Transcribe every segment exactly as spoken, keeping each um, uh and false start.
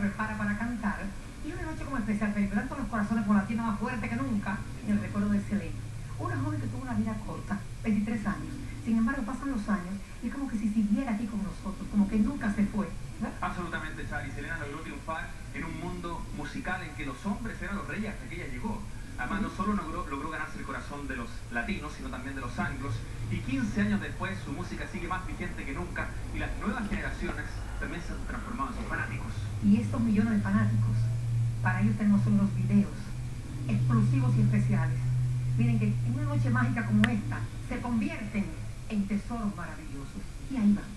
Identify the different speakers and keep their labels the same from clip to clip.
Speaker 1: prepara para cantar y una noche como especial, celebrando los corazones con la tienda más fuerte que nunca en el recuerdo de Selena. Una joven que tuvo una vida corta, veintitrés años. Sin embargo, pasan los años y es como que si siguiera aquí con nosotros, como que nunca se fue, ¿verdad?
Speaker 2: Absolutamente, Chari. Selena logró triunfar en un mundo musical en que los hombres eran los reyes hasta que ella llegó. Además, no solo logró, logró ganarse el corazón de los latinos, sino también de los anglos. Y quince años después, su música sigue más vigente que nunca y las nuevas generaciones también se han transformado en sus fanáticos.
Speaker 1: Y estos millones de fanáticos, para ellos tenemos unos videos explosivos y especiales. Miren que en una noche mágica como esta, se convierten en tesoros maravillosos. Y ahí van.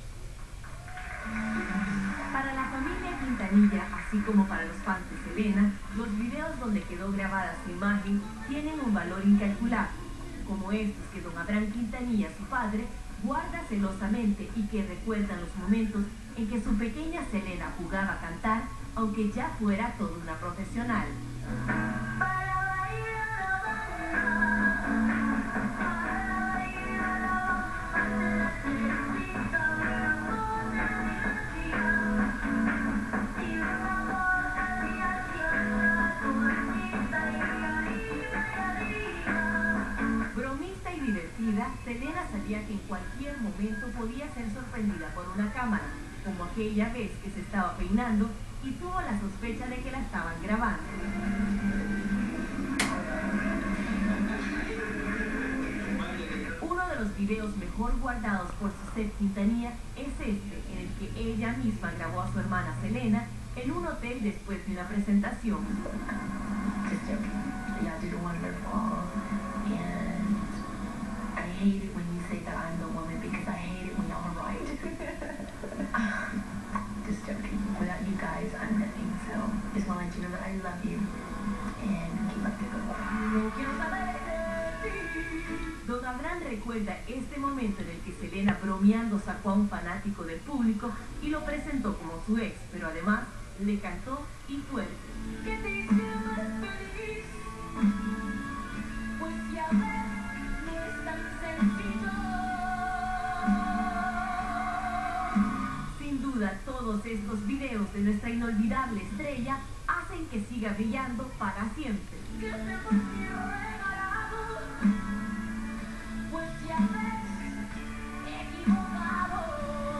Speaker 3: Para la familia Quintanilla, así como para los fans de Selena, los videos donde quedó grabada su imagen tienen un valor incalculable, como estos que don Abraham Quintanilla, su padre, guarda celosamente y que recuerdan los momentos en que su pequeña Selena jugaba a cantar, aunque ya fuera toda una profesional. Bromista y divertida, Selena sabía que en cualquier momento podía ser sorprendida por una cámara, como aquella vez que se estaba peinando y tuvo la sospecha de que la estaban grabando. Uno de los videos mejor guardados por Susette Quintanilla es este, en el que ella misma grabó a su hermana Selena en un hotel después de una presentación.
Speaker 4: I hate it when you say that I'm the woman because I hate it when y'all are right. Just joking. Without you guys, I'm nothing. So just want to let you know that I love you and keep up the good work.
Speaker 3: Don Abraham recuerda este momento en el que Selena bromeando sacó a un fanático del público y lo presentó como su ex, pero además le cantó y fuerte. ¿Qué te hizo más feliz? Pues ya ves. Sin duda, todos estos videos de nuestra inolvidable estrella hacen que siga brillando para siempre. Pues ya ves, equivocado.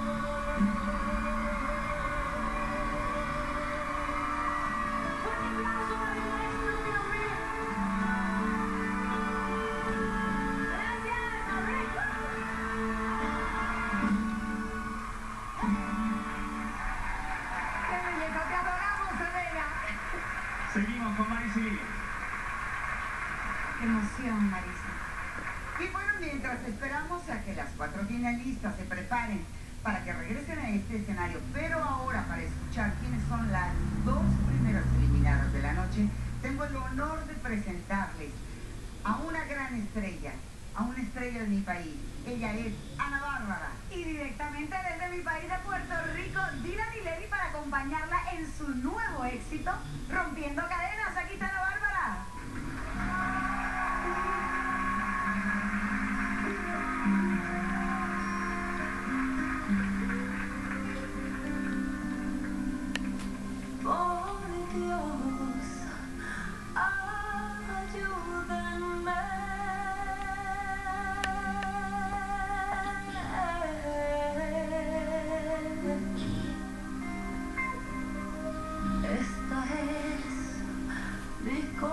Speaker 2: Seguimos con Marisa y Lili.
Speaker 1: Qué emoción, Marisa.
Speaker 5: Y bueno, mientras esperamos a que las cuatro finalistas se preparen para que regresen a este escenario, pero ahora para escuchar quiénes son las dos primeras eliminadas de la noche, tengo el honor de presentarles a una gran estrella, a una estrella de mi país. Ella es Ana Bárbara.
Speaker 6: Y directamente desde mi país de Puerto Rico, Dylan y Levi para acompañarla en su nuevo éxito, Rompiendo Cadenas. Aquí está Ana Bárbara.
Speaker 4: Por Dios, ayúdenme. Esta es mi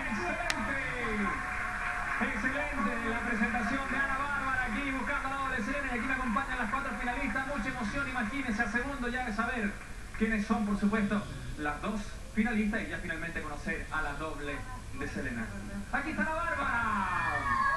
Speaker 2: Excelente la presentación de Ana Bárbara aquí buscando a la doble Selena, y aquí me acompañan las cuatro finalistas. Mucha emoción, imagínense, a segundo ya de saber quiénes son, por supuesto, las dos finalistas y ya finalmente conocer a la doble de Selena. Aquí está la Bárbara.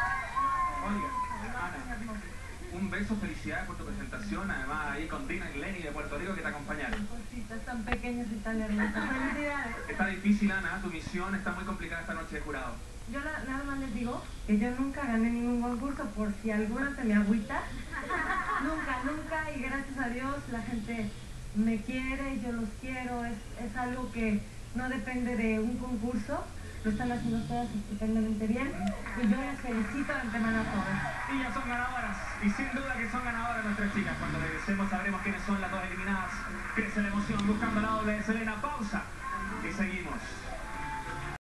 Speaker 2: Oiga, Ana, un beso, felicidades por tu presentación, además ahí con Dina y Lenny de Puerto Rico que te acompañaron.
Speaker 3: Cositas tan pequeñas y tan hermosas. Felicidades.
Speaker 2: Está difícil, Ana, tu misión está muy complicada esta noche de jurado.
Speaker 3: Yo la- nada más les digo que yo nunca gané ningún concurso, por si alguna se me agüita. Nunca, nunca, y gracias a Dios la gente me quiere, yo los quiero, es, es algo que no depende de un concurso, lo están haciendo todas estupendamente bien, y yo les felicito de antemano a todas.
Speaker 2: Y ya son ganadoras, y sin duda que son ganadoras nuestras chicas. Cuando regresemos sabremos quiénes son las dos eliminadas. Crece la emoción buscando la doble de Selena. Pausa y seguimos.